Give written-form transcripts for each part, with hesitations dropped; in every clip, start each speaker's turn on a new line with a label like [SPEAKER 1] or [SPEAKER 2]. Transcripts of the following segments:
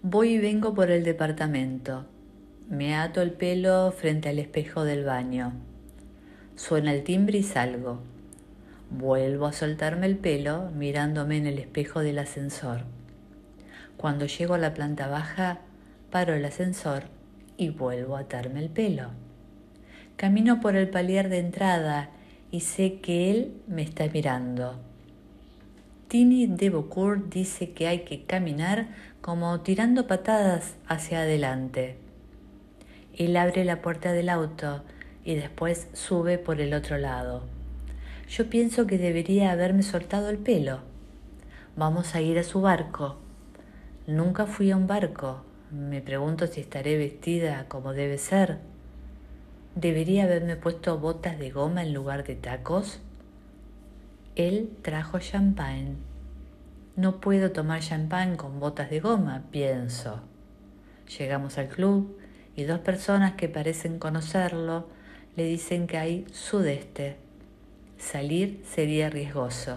[SPEAKER 1] Voy y vengo por el departamento. Me ato el pelo frente al espejo del baño. Suena el timbre y salgo. Vuelvo a soltarme el pelo mirándome en el espejo del ascensor. Cuando llego a la planta baja, paro el ascensor y vuelvo a atarme el pelo. Camino por el palier de entrada y sé que él me está mirando. Tini de Beaucourt dice que hay que caminar como tirando patadas hacia adelante. Él abre la puerta del auto y después sube por el otro lado. Yo pienso que debería haberme soltado el pelo. Vamos a ir a su barco. Nunca fui a un barco. Me pregunto si estaré vestida como debe ser. ¿Debería haberme puesto botas de goma en lugar de tacos? Él trajo champán. No puedo tomar champán con botas de goma, pienso. Llegamos al club y dos personas que parecen conocerlo le dicen que hay sudeste. Salir sería riesgoso.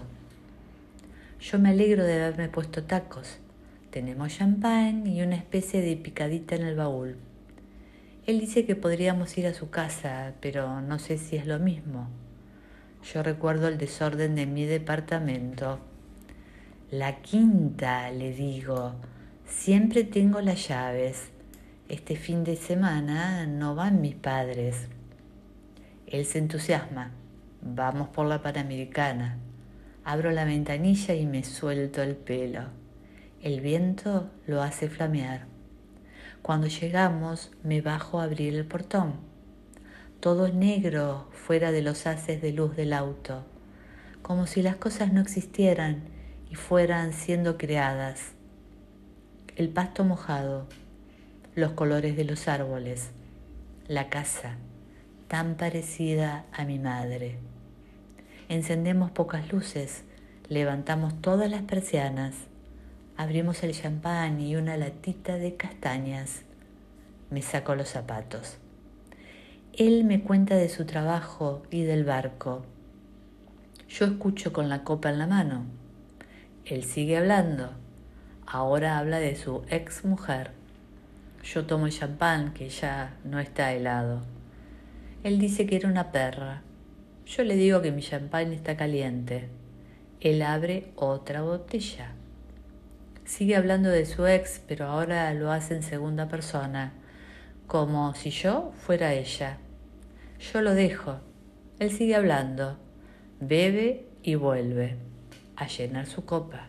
[SPEAKER 1] Yo me alegro de haberme puesto tacos. Tenemos champán y una especie de picadita en el baúl. Él dice que podríamos ir a su casa, pero no sé si es lo mismo. Yo recuerdo el desorden de mi departamento. La quinta, le digo. Siempre tengo las llaves. Este fin de semana no van mis padres. Él se entusiasma. Vamos por la Panamericana. Abro la ventanilla y me suelto el pelo. El viento lo hace flamear. Cuando llegamos, me bajo a abrir el portón. Todo negro fuera de los haces de luz del auto, como si las cosas no existieran y fueran siendo creadas. El pasto mojado, los colores de los árboles, la casa, tan parecida a mi madre. Encendemos pocas luces, levantamos todas las persianas, abrimos el champán y una latita de castañas. Me saco los zapatos. Él me cuenta de su trabajo y del barco. Yo escucho con la copa en la mano. Él sigue hablando. Ahora habla de su ex mujer. Yo tomo el champán que ya no está helado. Él dice que era una perra. Yo le digo que mi champán está caliente. Él abre otra botella. Sigue hablando de su ex, pero ahora lo hace en segunda persona, como si yo fuera ella. Yo lo dejo. Él sigue hablando. Bebe y vuelve a llenar su copa.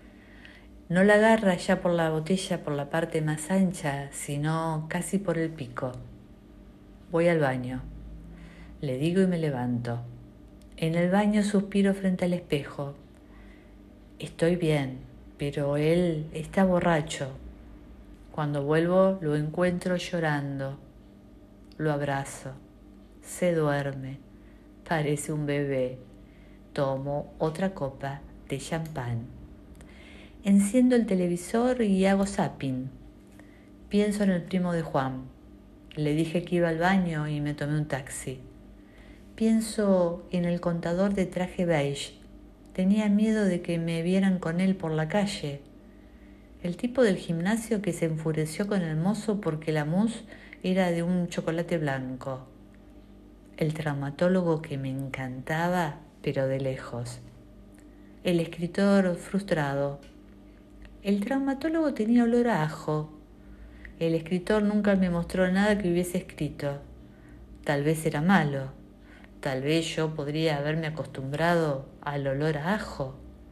[SPEAKER 1] No la agarra ya por la botella por la parte más ancha, sino casi por el pico. Voy al baño. Le digo y me levanto. En el baño suspiro frente al espejo. Estoy bien, pero él está borracho. Cuando vuelvo lo encuentro llorando. Lo abrazo. Se duerme. Parece un bebé. Tomo otra copa de champán. Enciendo el televisor y hago zapping. Pienso en el primo de Juan. Le dije que iba al baño y me tomé un taxi. Pienso en el contador de traje beige. Tenía miedo de que me vieran con él por la calle. El tipo del gimnasio que se enfureció con el mozo porque la mousse era de un chocolate blanco. El traumatólogo que me encantaba, pero de lejos. El escritor frustrado. El traumatólogo tenía olor a ajo. El escritor nunca me mostró nada que hubiese escrito. Tal vez era malo. Tal vez yo podría haberme acostumbrado al olor a ajo.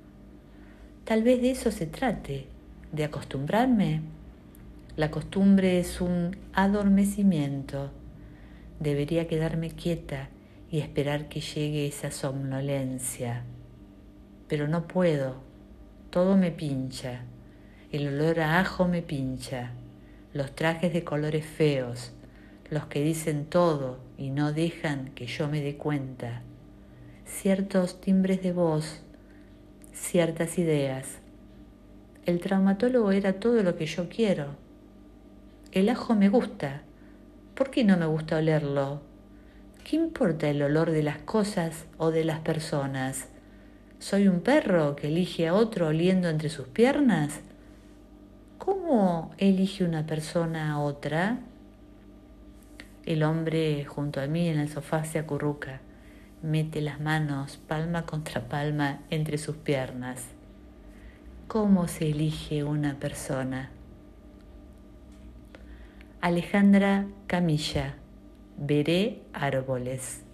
[SPEAKER 1] Tal vez de eso se trate, de acostumbrarme. La costumbre es un adormecimiento. Debería quedarme quieta y esperar que llegue esa somnolencia. Pero no puedo. Todo me pincha. El olor a ajo me pincha. Los trajes de colores feos, los que dicen todo y no dejan que yo me dé cuenta. Ciertos timbres de voz, ciertas ideas. El traumatólogo era todo lo que yo quiero. El ajo me gusta. ¿Por qué no me gusta olerlo? ¿Qué importa el olor de las cosas o de las personas? ¿Soy un perro que elige a otro oliendo entre sus piernas? ¿Cómo elige una persona a otra? El hombre junto a mí en el sofá se acurruca, mete las manos palma contra palma entre sus piernas. ¿Cómo se elige una persona? Alejandra Camilla, veré árboles.